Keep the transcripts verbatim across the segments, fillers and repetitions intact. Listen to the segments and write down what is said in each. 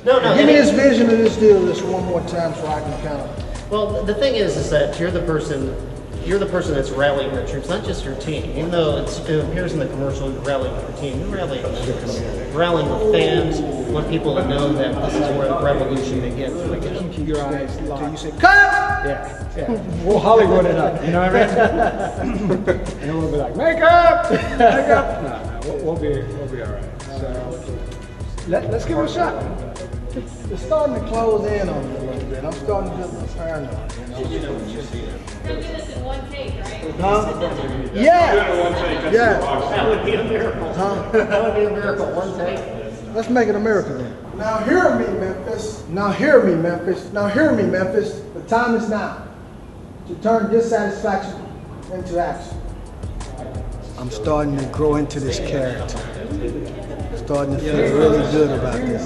No, no. Give me this vision of this deal this one more time so I can kind of. Well, the thing is, is that you're the person, you're the person that's rallying the troops, not just your team. Even though it's, it appears in the commercial, you're rallying your team. You're rallying the troops, rallying the fans. You want people to know that this is where the revolution begins. Keep your eyes until you say cut. Yeah, yeah. We'll Hollywood it up. You know what I mean? And then we'll be like, make up, make up. No, no, we'll, we'll be, we'll be all right. So let, let's give it a shot. It's starting to close in on me a little bit. I'm starting to get my paranoid. You know? You're gonna do this in one take, right? Huh? Yeah. Yeah. That would be a miracle. Huh? That would be a miracle. One take. Let's make it a miracle then. Now hear me, Memphis. Now hear me, Memphis. Now hear me, Memphis. The time is now to turn dissatisfaction into action. I'm starting to grow into this character. Starting to feel really good about this.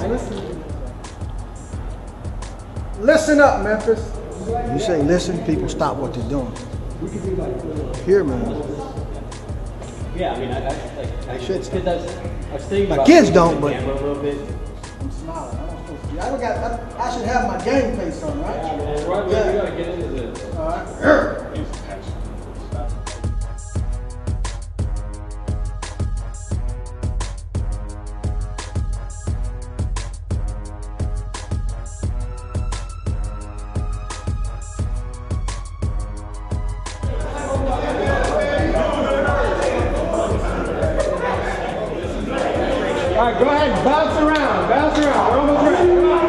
Listen up, Memphis. You say listen, people stop what they're doing. Hear me. Yeah, I mean, I, I, like, I should. I was thinking My about kids don't, but. a little bit. I'm smiling. I'm supposed to be. I, don't got, I, I should have my game face on, right? Yeah, man, right, Yeah. we gotta get into this. All right. All right, go ahead, bounce around, bounce around. We're almost ready. Come on.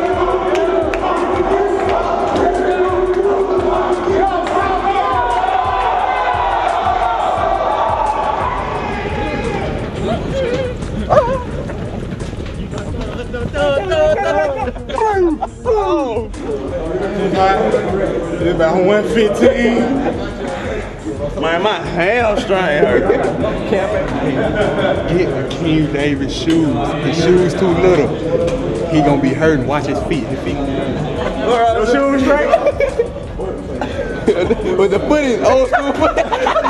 It's about one fifteen. Man, my hamstring hurt. Get King Davis shoes. His shoes too little. He gonna be hurting. Watch his feet. His feet. No shoes straight. With the foot is old school foot.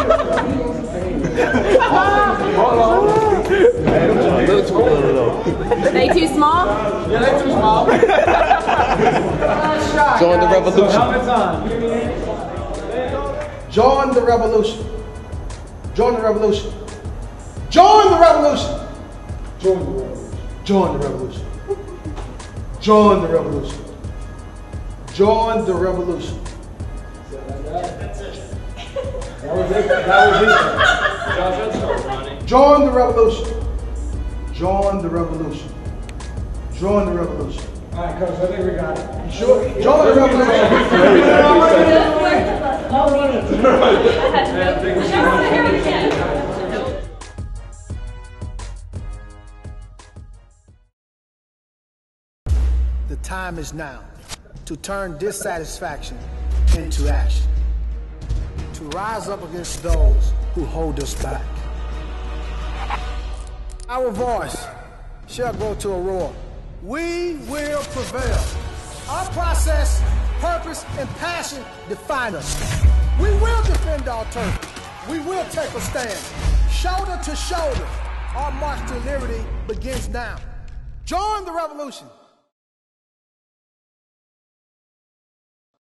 They too small? Yeah, they're too small. Join the revolution. Helmets on. Join the revolution. Join the revolution. Join the revolution. Join the revolution. Join the revolution. Join the revolution. Join the revolution. That's it. That was it. That was it. Josh, let's start running. Join the revolution. Join the revolution. Join the revolution. All right, Coach, I think we got it. You sure? Join the revolution. The time is now to turn dissatisfaction into action. To rise up against those who hold us back. Our voice shall go to a roar. We will prevail. Our process, purpose, and passion define us. We will defend our turf. We will take a stand. Shoulder to shoulder, our march to liberty begins now. Join the revolution.